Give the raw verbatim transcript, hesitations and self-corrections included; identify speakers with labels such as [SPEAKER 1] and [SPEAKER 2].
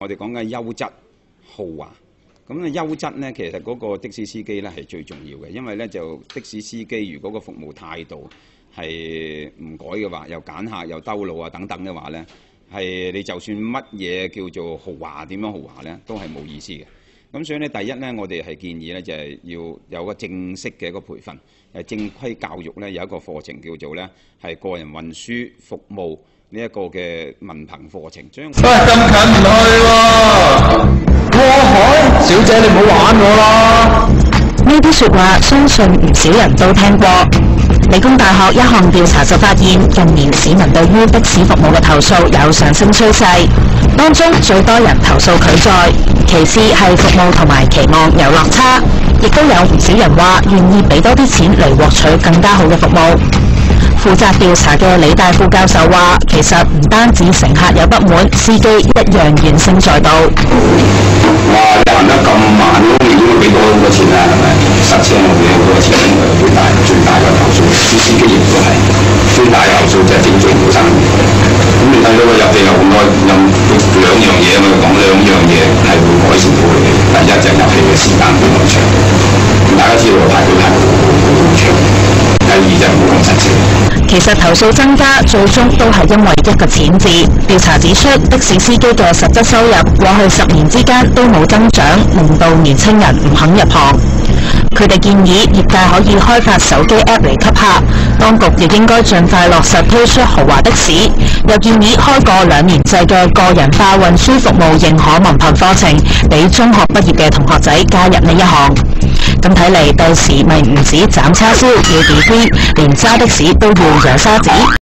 [SPEAKER 1] 我哋講緊優質豪華，咁咧優質咧，其實嗰個的士司機咧係最重要嘅，因為咧就的士司機如果個服務態度係唔改嘅話，又揀客又兜路啊等等嘅話咧，係你就算乜嘢叫做豪華點樣豪華咧，都係冇意思嘅。咁所以咧，第一咧，我哋係建議咧就係要有個正式嘅一個培訓，誒正規教育咧有一個課程叫做咧係個人運輸服務。呢一個嘅文憑課程，將喂
[SPEAKER 2] 咁近唔去喎，過海，小姐你唔好玩我啦！
[SPEAKER 3] 呢啲説話相信唔少人都聽過。理工大學一項調查就發現，近年市民對於的士服務嘅投訴有上升趨勢，當中最多人投訴拒載，其次係服務同埋期望有落差，亦都有唔少人話願意俾多啲錢嚟獲取更加好嘅服務。負責調查嘅理大副教授話，其實唔單止乘客有不滿，司機一樣怨聲載道。
[SPEAKER 4] 哇！你行得咁慢，你應該俾多好多錢啦，係咪？塞車我俾好多錢，最大最大嘅投訴，啲司機亦都係最大嘅投訴就係整最唔好生意。咁你睇到個入地有咁多有兩樣嘢啊嘛，講兩樣嘢係會改善到你。第一就係入氣嘅時間會咁長，大家知道排隊排好長。第二就係冇咁塞車。
[SPEAKER 3] 其實投訴增加，最終都係因為一個錢字。調查指出，的士司機嘅實質收入過去十年之間都冇增長，令到年青人唔肯入行。佢哋建議業界可以開發手機 App 嚟吸客，當局亦應該盡快落實推出豪華的士，又建議開個兩年制嘅個人化運輸服務認可文憑課程，俾中學畢業嘅同學仔加入呢一行。咁睇嚟，第時咪唔止斬叉燒要 degree，連揸的士都要有沙紙。